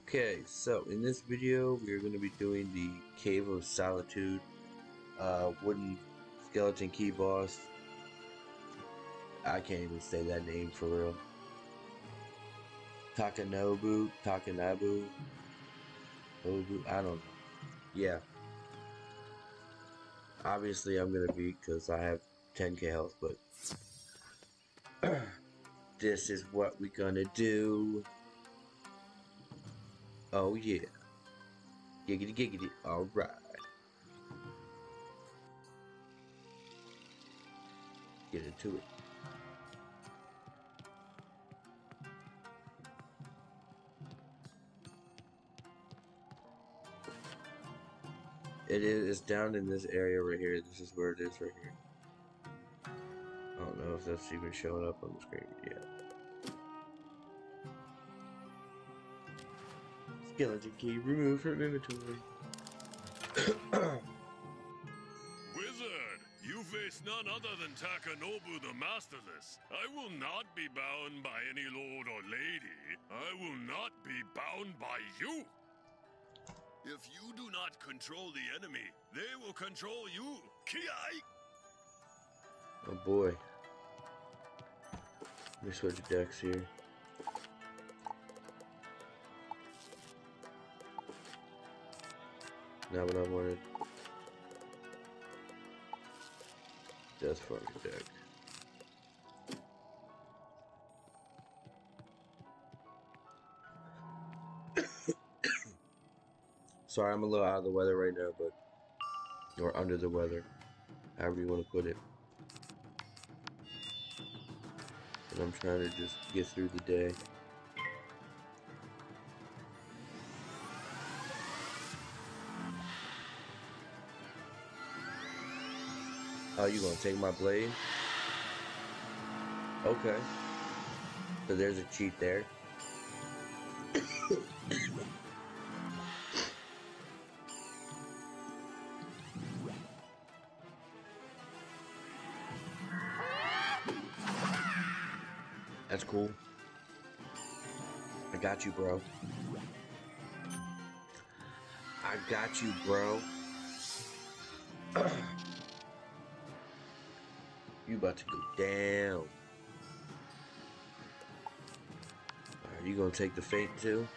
Okay, so in this video we are going to be doing the Cave of Solitude wooden skeleton key boss. I can't even say that name for real. Takanabu, I don't know. Yeah, obviously I'm going to beat because I have 10k health, but this is what we're going to do. Oh yeah, giggity giggity, alright. Get into it. It's down in this area right here. This is where it is right here. I don't know if that's even showing up on the screen yet. Skeleton key removed from inventory. Wizard, you face none other than Takanobu the Masterless. I will not be bound by any lord or lady. I will not be bound by you. If you do not control the enemy, they will control you. Kiai! Oh boy. Let me switch decks here. Not what I wanted. Death Farming deck. Sorry, I'm a little out of the weather right now, but or under the weather, however you want to put it. And I'm trying to just get through the day. Oh, you gonna take my blade? Okay. So there's a cheat there. That's cool. I got you, bro. I got you, bro. You about to go down. Are you gonna take the feint too?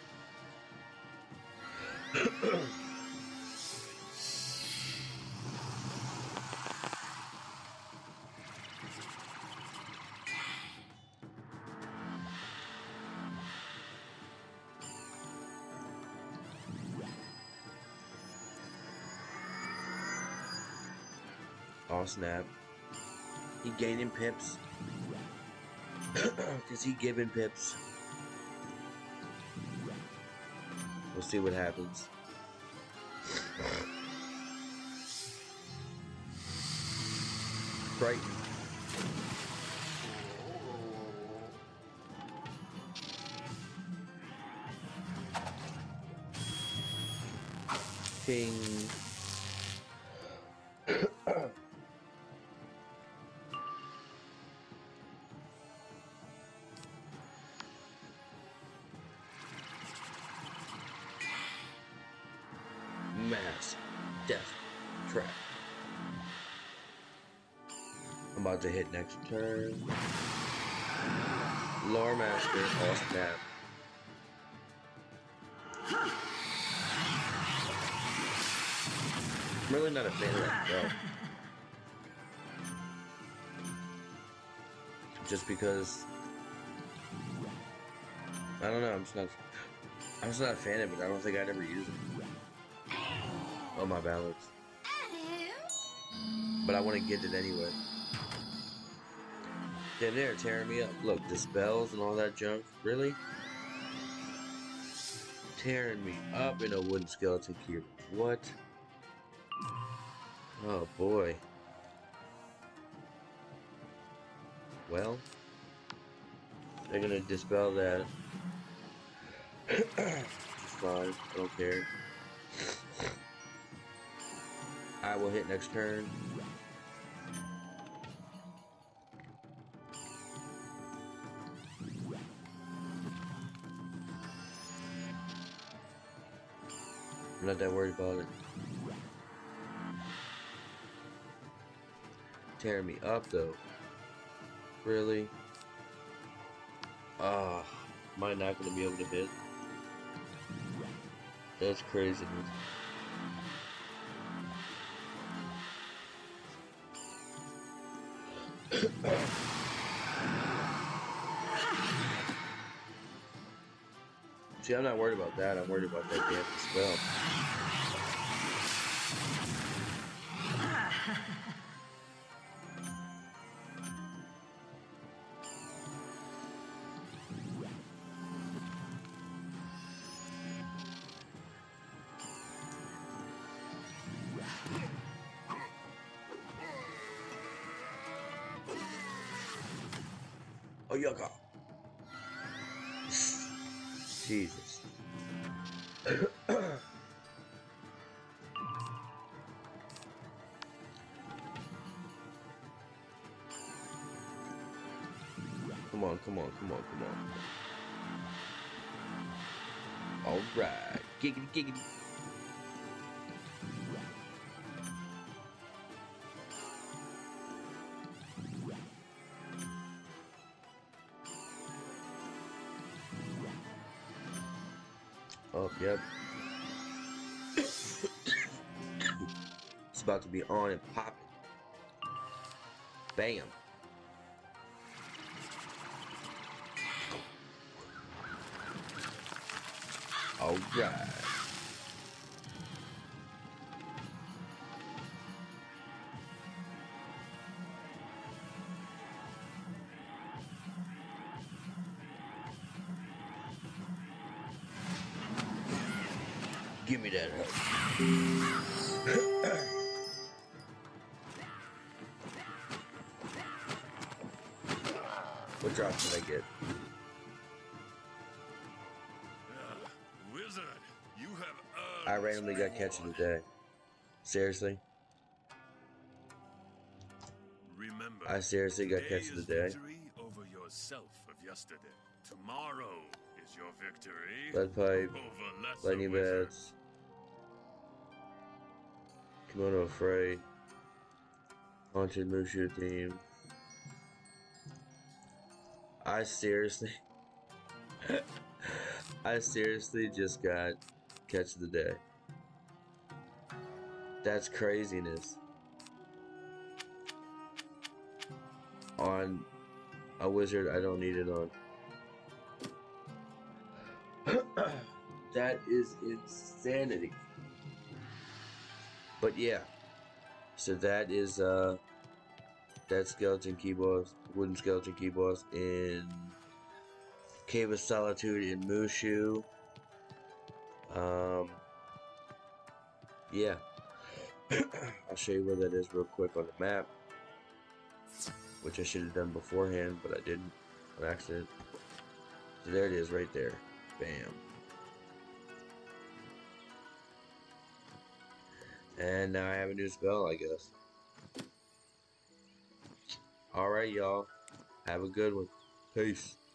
Oh snap. He gaining pips. Cause he giving pips. We'll see what happens. Frightened. King. Mass death trap. I'm about to hit next turn. Lore Master, oh snap. I'm really not a fan of that spell. Just because I don't know, I'm just not a fan of it. I don't think I'd ever use it. Oh my balance. But I want to get it anyway. Damn, they're tearing me up. Look, the spells and all that junk. Really? Tearing me up in a wooden skeleton key. What? Oh boy. Well, they're gonna dispel that. It's fine. I don't care. I will hit next turn. not that worried about it. Tearing me up though. Really? Ah, am I not gonna be able to hit? That's crazy. See, I'm not worried about that. I'm worried about that damn spell. Oh, yucca. Jesus. Come on, come on, come on, come on. Alright. Giggity, giggity. Oh, yep. It's about to be on and popping. Bam. All right. Give me that hug. What drop did I get? Wizard, you have I randomly got catch of the day. Seriously? Remember, I seriously got catch of the day. victory over yourself of yesterday. Tomorrow is your victory Lead pipe, over lesser lightning wizards. bats, kimono afraid, haunted Mushu team. I seriously just got catch of the day. That's craziness. On a wizard I don't need it on. That is insanity. But yeah. So that is that skeleton key boss, wooden skeleton key boss in Cave of Solitude in Mushu. Yeah. I'll show you where that is real quick on the map, which I should have done beforehand, but I didn't on accident. So there it is right there. Bam. And now I have a new spell, I guess. Alright, y'all. Have a good one. Peace.